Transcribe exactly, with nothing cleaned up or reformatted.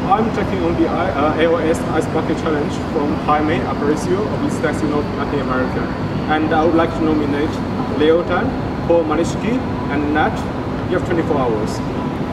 I'm taking on the uh, A L S Ice Bucket challenge from Jaime Aparicio of EasyTaxi Latin America. And I would like to nominate Tang, Malicki, and Nat. You have twenty-four hours.